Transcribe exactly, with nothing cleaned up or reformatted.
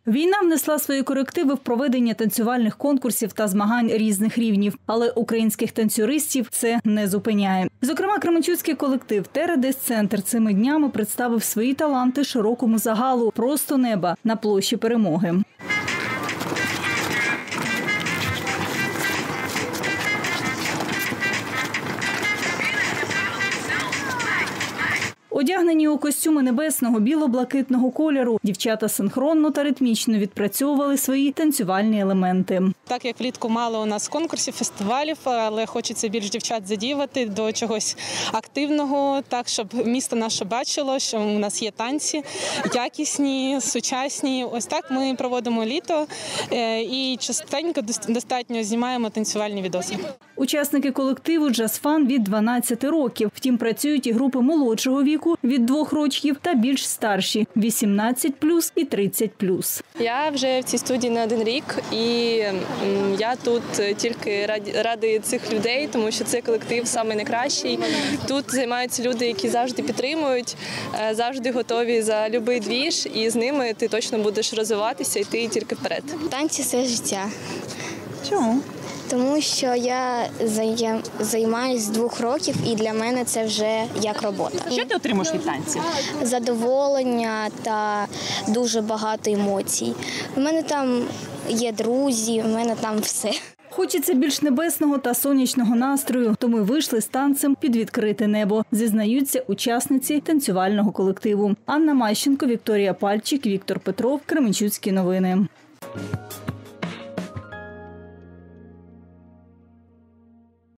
Війна внесла свої корективи в проведення танцювальних конкурсів та змагань різних рівнів, але українських танцюристів це не зупиняє. Зокрема, кременчуцький колектив «Тередес-центр» цими днями представив свої таланти широкому загалу «Просто неба» на площі Перемоги. Одягнені у костюми небесного біло-блакитного кольору, дівчата синхронно та ритмічно відпрацьовували свої танцювальні елементи. Так як влітку мало у нас конкурсів, фестивалів, але хочеться більш дівчат задіяти до чогось активного, так, щоб місто наше бачило, що у нас є танці якісні, сучасні. Ось так ми проводимо літо і частенько достатньо знімаємо танцювальні відоси. Учасники колективу «Джаз-фан» від дванадцяти років. Втім, працюють і групи молодшого віку від двох років та більш старші – вісімнадцять плюс і тридцять плюс. Я вже в цій студії не один рік, і я тут тільки раді, ради цих людей, тому що цей колектив самий найкращий. Тут займаються люди, які завжди підтримують, завжди готові за будь-який двіж, і з ними ти точно будеш розвиватися і йти тільки вперед. Танці – це життя. Чому? Тому що я займаюся з двох років, і для мене це вже як робота. Що ти отримуєш від танців? Задоволення та дуже багато емоцій. У мене там є друзі, у мене там все. Хочеться більш небесного та сонячного настрою, то ми вийшли з танцем під відкрите небо, зізнаються учасниці танцювального колективу. Анна Мащенко, Вікторія Пальчик, Віктор Петров, Кременчуцькі новини.